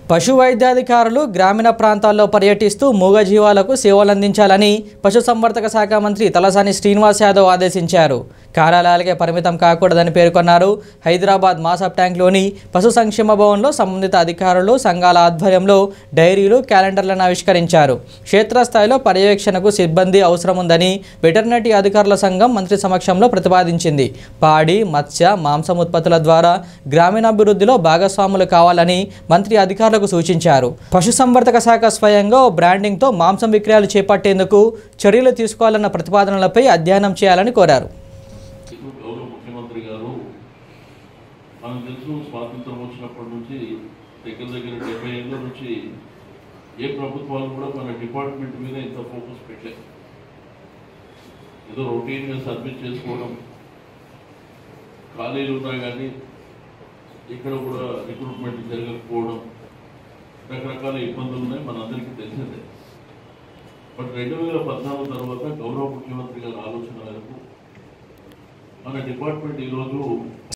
పశు వైద్యాధికారులు గ్రామీణ ప్రాంతాల్లో పర్యటిస్తూ మూగజీవాలకు సేవలందించాలని పశుసంవర్ధక శాఖ మంత్రి తలసాని శ్రీనివాస్ యాదవ్ ఆదేశించారు. కార్యాలయాలకే పరిమితం కాకూడదని పేర్కొన్నారు. హైదరాబాద్ MasabTankలోని పశు సంక్షేమ భవన్లో సంబంధిత అధికారులు సంఘాల ఆధ్వర్యంలో డైరీలు, క్యాలెండర్లను ఆవిష్కరించారు. క్షేత్రస్థాయిలో పర్యవేక్షణకు సిబ్బంది అవసరం ఉందని వెటర్నరీ అధికారుల సంఘం మంత్రి సమక్షంలో ప్రతిపాదించింది. పాడి, మత్స్య, మాంసం ఉత్పత్తుల ద్వారా గ్రామీణాభివృద్ధిలో భాగస్వాములు కావాలని మంత్రి అధికారులకు సూచించారు. పశుసంవర్ధక శాఖ స్వయంగా బ్రాండింగ్తో మాంసం విక్రయాలు చేపట్టేందుకు చర్యలు తీసుకోవాలన్న ప్రతిపాదనలపై అధ్యయనం చేయాలని కోరారు. ముఖ్యమంత్రి గారు మనకు తెలుసు, స్వాతంత్రం వచ్చినప్పటి నుంచి దగ్గర 70 ఏళ్ళ నుంచి ఏ ప్రభుత్వాలు కూడా మన డిపార్ట్మెంట్ మీద ఇంత ఫోకస్ పెట్టలేదు. ఏదో రొటీన్గా సర్వీస్ చేసుకోవడం, ఖాళీలు ఉన్నా కానీ ఇక్కడ కూడా రిక్రూట్మెంట్ జరగకపోవడం, రకరకాల ఇబ్బందులు ఉన్నాయి, మనందరికీ తెలిసిందే. బట్ 2014 తర్వాత గౌరవ ముఖ్యమంత్రి గారి ఆలోచన మేరకు మన డిపార్ట్మెంట్ ఈరోజు